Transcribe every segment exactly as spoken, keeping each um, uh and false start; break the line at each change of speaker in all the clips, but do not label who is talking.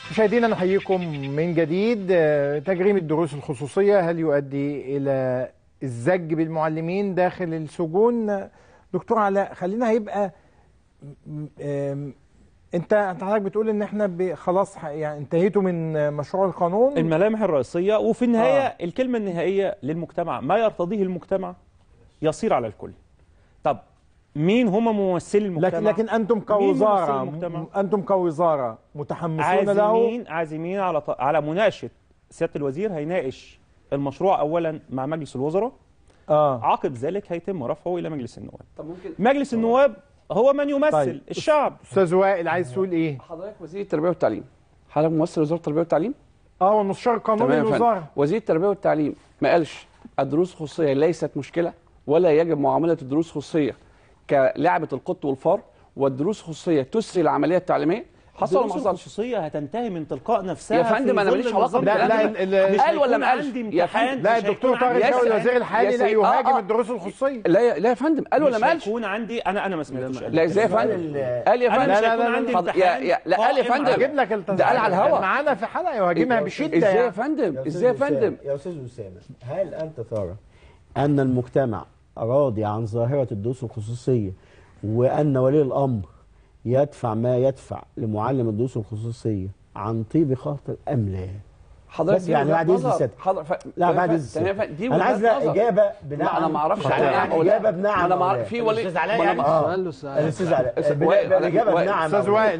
مشاهدينا نحييكم من جديد. تجريم الدروس الخصوصية هل يؤدي إلى الزج بالمعلمين داخل السجون؟ دكتور علاء، خلينا هيبقى انت انت حضرتك بتقول ان احنا خلاص يعني انتهيتوا من مشروع القانون،
الملامح الرئيسية، وفي النهاية آه. الكلمة النهائية للمجتمع ما يرتضيه المجتمع يصير على الكل. طب مين هم ممثلي المجتمع؟
لكن لكن انتم كوزاره انتم كوزاره متحمسون
عازمين
له؟
عازمين عازمين على على مناقشه. سياده الوزير هيناقش المشروع اولا مع مجلس الوزراء،
اه
عقب ذلك هيتم رفعه الى مجلس النواب.
طب ممكن
مجلس النواب هو من يمثل
طيب.
الشعب.
استاذ وائل، عايز تقول ايه؟
حضرتك وزير التربيه والتعليم، حضرتك ممثل وزاره التربيه والتعليم؟
اه، هو المستشار القانوني للوزاره.
وزير التربيه والتعليم ما قالش الدروس الخصوصيه ليست مشكله ولا يجب معامله الدروس الخصوصيه كلعبه القط والفار، والدروس الخصوصيه تسري العمليه التعليميه؟ حصل ولا ما حصلش؟
الخصوصيه هتنتهي من تلقاء نفسها
يا فندم. انا ماليش علاقه
لا لا
قال ولا ما قالش
يا فندم؟
لا، الدكتور طارق شوقي الوزير الحالي لا يهاجم آه آه. الدروس الخصوصيه.
لا لا يا فندم، قال ولا ما قالش؟
هيكون عندي انا انا ما سمعتش.
لا ازاي يا فندم؟ قال يا فندم
لا لا لا عندي
يا لا قال يا فندم،
هجيب لك
ده قال على الهواء
معانا في حلقه يهاجمها بشده.
ازاي يا فندم؟ ازاي يا فندم؟
يا استاذ اسامه، هل انت ترى ان المجتمع راضي عن ظاهره الدروس الخصوصيه وان ولي الامر يدفع ما يدفع لمعلم الدروس الخصوصيه عن طيب خاطر ام لا؟
حضرتك
يعني بعد اذن سيادتك
ف...
لا بعد اذن سيادتك انا عايز اجابه بنعم.
انا ما اعرفش
اجابه بنعم.
انا ما اعرف في ولي
الاستاذ علاء يعني الاستاذ علاء الاجابه بنعم.
استاذ وائل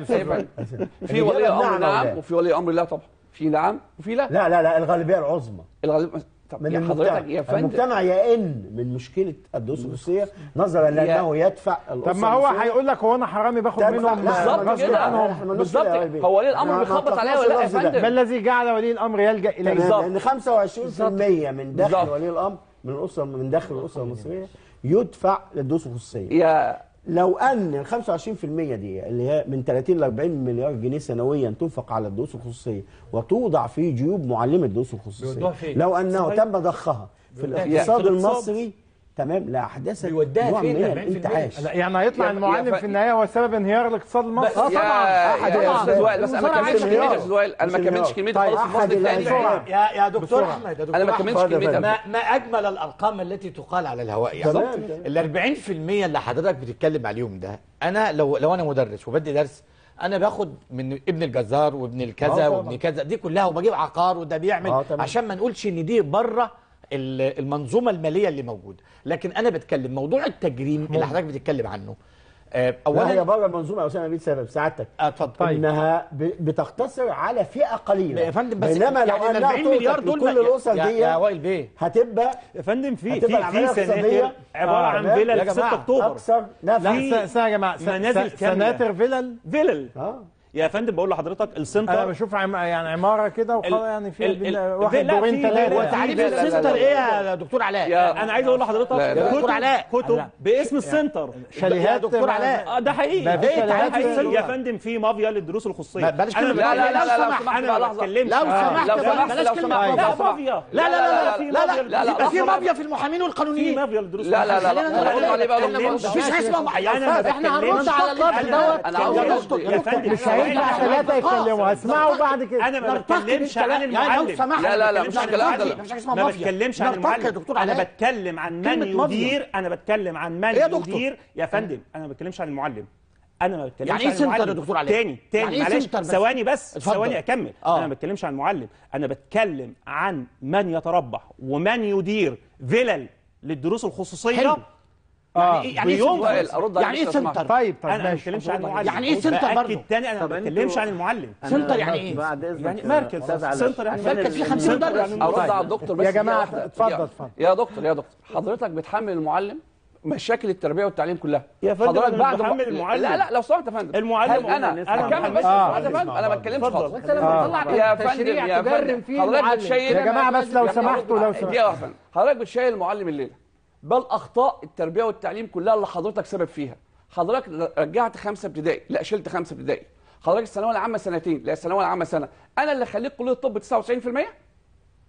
في ولي امر نعم وفي ولي امر لا. طبعا في نعم وفي لا.
لا لا لا الغالبيه العظمى
الغالبيه من
من
حضرتك يا فندم.
المجتمع يئن من مشكله الدروس الخصوصيه نظرا لانه يدفع
الاسره. طب ما هو هيقول لك هو انا حرامي باخد منهم
بالظبط كده. بالظبط هو ولي الامر بيخبط عليا ولا لا يا فندم؟
ما الذي جعل ولي الامر يلجا اليه؟
لان خمسة وعشرين بالمئة من دخل ولي الامر من الاسره من داخل الاسره المصريه يدفع للدروس الخصوصيه.
يا
لو ان ال خمسة وعشرين بالمئة دي اللي هي من ثلاثين ل أربعين مليار جنيه سنويا تنفق على الدروس الخصوصيه وتوضع في جيوب معلمي الدروس الخصوصيه، لو انه تم ضخها في الاقتصاد المصري تمام لا احدثت
بيوديها فين
الانتعاش.
يعني هيطلع المعلم في النهايه هو سبب انهيار الاقتصاد المصري.
اه طبعا يا استاذ وائل، بس انا ما كملتش كلمتي يا استاذ وائل، انا ما كملتش كلمتي خالص في الفصل الثاني.
يا يا دكتور احمد، يا دكتور
انا ما كملتش كلمتي.
ما, ما اجمل الارقام التي تقال على الهواء يعني. ال أربعين بالمئة اللي حضرتك بتتكلم عليهم ده، انا لو لو انا مدرس وبدي درس، انا باخد من ابن الجزار وابن الكذا وابن كذا دي كلها وبجيب عقار وده بيعمل عشان ما نقولش ان دي بره المنظومه الماليه اللي موجوده. لكن انا بتكلم موضوع التجريم اللي حضرتك بتتكلم عنه.
اولا هي بره المنظومه يا اسامه بسبب سعادتك
اتفضل
انها بتقتصر على فئه قليله
يا فندم. بس
بينما لو
يعني
انها
أربعين مليار دول
كل الاسر دي
يا وائل بيه
هتبقى
يا فندم في
في
في سناتر عباره عن فيلل في ستة اكتوبر.
اكثر
لا سنه يا جماعه سناتر فيلل
فيلل
اه
يا فندم بقول لحضرتك السنتر.
انا بشوف عم يعني عماره كده وخلاص يعني فيها واحد دورين ثلاثه.
هو تعريف السنتر ايه يا دكتور علاء؟
انا عايز اقول لحضرتك
يا دكتور علاء
كتب باسم السنتر.
شاليهات
يا دكتور علاء
اه ده حقيقي.
ده
حقيقي يا فندم. في مافيا للدروس الخصوصيه.
بلاش
كلمه لا لا لا لا لو سمحت
انا ما بتكلمش.
لو سمحت
لو سمحت
بلاش كلمه
لا مافيا.
لا لا لا لا
لا لا
في مافيا في المحامين والقانونيين.
في مافيا للدروس
لا لا لا لا
مفيش حاجه اسمها
احنا
هنرد على اللفظ دوت.
انا عاوز
يا فندم مش هينفع ثلاثه يتكلموا، هسمعوا بعد كده.
انا ما بتكلمش عن المعلم.
لا لا لا مش الكلام ده.
ما بتكلمش عن المعلم. انا بتكلم عن من يدير. انا بتكلم عن من يدير يا فندم. انا ما بتكلمش عن المعلم. انا ما بتكلمش
يعني
عن
ايه
المعلم.
سنتر يا دكتور علاء؟
تاني تاني معلش ثواني بس ثواني اكمل.
آه.
انا ما بتكلمش عن المعلم، انا بتكلم عن من يتربح ومن يدير فيلل للدروس الخصوصيه.
حلو.
اه
يعني ايه سنتر؟ يعني ايه سنتر؟
طيب طيب
انا ما بتكلمش عن المعلم.
يعني ايه سنتر برضه؟
الثاني انا ما بتكلمش عن المعلم.
سنتر يعني ايه؟
بعد اذنك
يعني مركز سنتر يعني
مركز فيه خمسين مدرس.
ارد على الدكتور بس
يا جماعه اتفضل اتفضل
يا دكتور. يا دكتور حضرتك بتحمل المعلم مشاكل التربيه والتعليم كلها
يا فندم.
حضرتك
أنا
بعد
بحمل المعلم.
لا لا لو سمحت يا فندم
المعلم
انا
انا
اكمل بس
آه.
يا فندم انا ما اتكلمش خالص.
انت لما تطلع
يا فندم يا فندم حضرتك بتشيل
يا جماعه بس لو سمحتوا لو سمحتوا
حضرتك بتشيل المعلم الليله بل اخطاء التربيه والتعليم كلها اللي حضرتك سبب فيها. حضرتك رجعت خمسه ابتدائي، لا شلت خمسه ابتدائي. حضرتك الثانويه العامه سنتين، لا الثانويه العامه سنه. انا اللي خليك كليه الطب تسعة وتسعين بالمئة.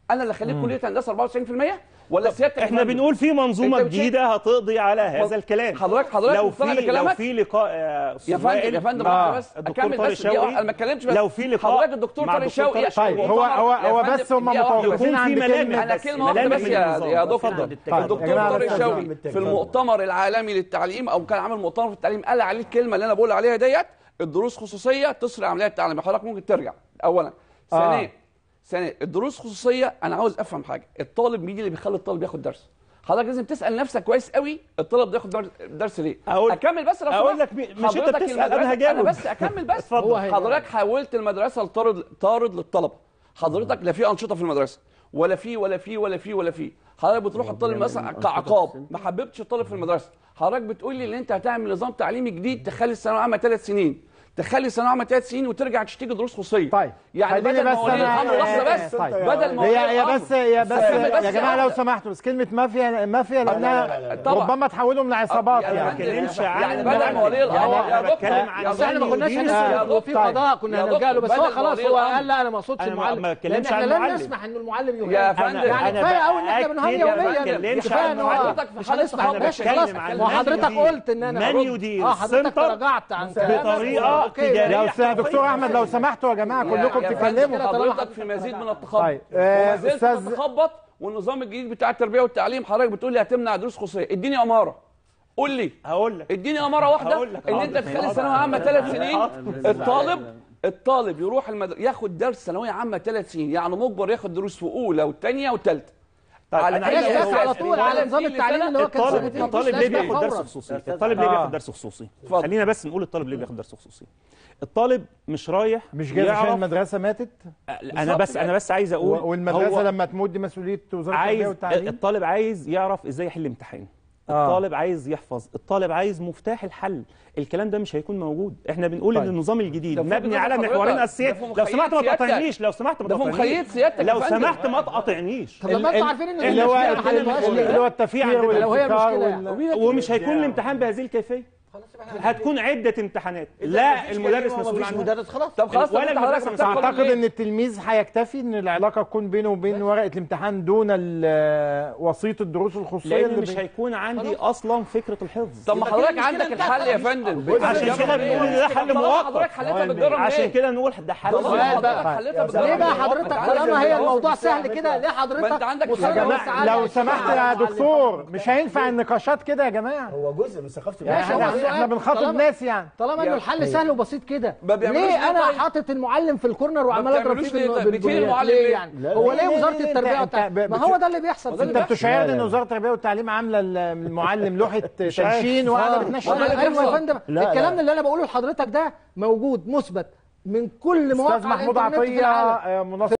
انا اللي اخليك كليه هندسه أربعة وتسعين بالمية ولا سيادتك؟
احنا بنقول في منظومه جديده هتقضي على هذا الكلام.
حضرتك حضرتك
لو في لو في لقاء
يا فندم يا فندم
آه.
بس اكمل بس انا ما اتكلمتش بس
لو في لقاء
حضرتك الدكتور طارق شوقي.
طيب هو هو هو بس هم متوقفين عند كلمه.
انا كلمه واحده بس يا يا دكتور. الدكتور طارق شوقي في المؤتمر العالمي للتعليم او كان عامل مؤتمر في التعليم قال عليه الكلمه اللي انا بقول عليها ديت الدروس خصوصيه تسرع عمليه التعليم. حضرتك ممكن ترجع اولا. ثانيا آه. ثانيا الدروس خصوصيه انا عاوز افهم حاجه. الطالب مين اللي بيخلي الطالب ياخد درس؟ حضرتك لازم تسال نفسك كويس قوي الطالب ده ياخد درس ليه؟
أقول
اكمل بس لو
اقول لك مش انت بتسال انا هجاوب.
انا بس اكمل بس. حضرتك حولت المدرسه لطارد طارد للطلبه. حضرتك لا في انشطه في المدرسه ولا في ولا في ولا في ولا في. حضرتك بتروح الطالب مثلا كعقاب ما حببتش الطالب في المدرسه. حضرتك بتقول لي ان انت هتعمل نظام تعليمي جديد تخلي الثانويه العامه ثلاث سنين تخلي الثانويه العامه ثلاث سنين وترجع تشتكي دروس خصوصيه.
طيب
يعني بدل ما ولي الامر لحظه بس
طيب.
بدل ما
هي هي بس هي بس, بس يا جماعه لو سمحتوا بس كلمه مافيا مافيا لانها ربما تحولهم لعصابات يعني.
ما بتكلمش عن
يعني بدل ما ولي الامر
يا دكتور
اصل احنا ما كناش هنسال في قضاء كنا هنرجع له بس هو خلاص هو قال لا انا ما اقصدش المعلم.
ما بتكلمش عن
المعلم. احنا لن نسمح ان المعلم يهان
يا فندم
يعني كفايه قوي ان احنا بنهان يوميا. كفايه ان
حضرتك
مش هنسمح ماشي خلاص. وحضرتك قلت ان انا
من يدير
اه حضرتك تراجعت عن
بطريقه تجاريه.
دكتور احمد لو سمحتوا يا جماعه كلكم تتكلموا.
حضرتك في مزيد من التخبط.
طيب
وما زلت تتخبط. والنظام الجديد بتاع التربيه والتعليم حضرتك بتقول لي هتمنع دروس خصوصيه. اديني اماره. قول لي
هقول لك
اديني اماره واحده ان انت تخلي الثانويه عامه ثلاث سنين. الطالب الطالب يروح المدرسه ياخد درس ثانويه عامه ثلاث سنين يعني مجبر ياخد دروس في اولى وثانيه وثالثه.
طيب على على طول على نظام التعليم اللي هو كان
الطالب الطالب ليه بياخد درس خصوصي؟ الطالب ليه بياخد درس خصوصي؟ خلينا بس نقول الطالب ليه بياخد درس خصوصي. الطالب مش رايح
مش جاي عشان المدرسه ماتت.
انا بس انا بس عايز اقول
والمدرسه لما تموت دي مسؤوليه وزاره التربيه والتعليم.
الطالب عايز يعرف ازاي يحل امتحان. الطالب عايز يحفظ، الطالب عايز مفتاح الحل. الكلام ده مش هيكون موجود. احنا بنقول طيب. ان النظام الجديد مبني على محورين اساسيين. لو سمحت ما تقاطعنيش لو سمحت ما تقاطعنيش لو سمحت ما تقاطعنيش.
طب لما انتوا عارفين ان
اللي هو اللي هو التفكير
لو هي مشكله
ومش هيكون الامتحان بهذه الكيفيه. هتكون عده امتحانات. لا المدرس مسؤول عنها.
مدرس خلاص.
طب خلاص
ولا المدرس.
اعتقد ان التلميذ هيكتفي ان العلاقه تكون بينه وبين ورقه الامتحان دون وسيط الدروس الخصوصيه
اللي مش هيكون عندي اصلا فكره الحفظ.
طب ما حضرتك عندك الحل يا فندم.
عشان كده بنقول ان ده حل مؤقت.
حضرتك حلتها بالجرم
عشان كده نقول ده حل
مؤقت.
ليه بقى حضرتك طالما هي الموضوع سهل كده ليه حضرتك
يا جماعه لو سمحت يا دكتور مش هينفع النقاشات كده يا جماعه.
هو جزء من ثقافه
الناس. احنا بنخاطب ناس يعني
طالما انه الحل سهل وبسيط كده ليه انا حاطط المعلم في الكورنر وعمال اضرب فيه بالمعلم يعني؟ هو ليه وزاره التربيه والتعليم؟ ما هو ده اللي بيحصل.
انت بتشعر ان وزاره التربيه والتعليم عامله المعلم لوحه تنشين وقاعده بتنشن.
ايوه يا فندم الكلام اللي انا بقوله لحضرتك ده موجود مثبت من كل مواقع
استاذ محمود عطيه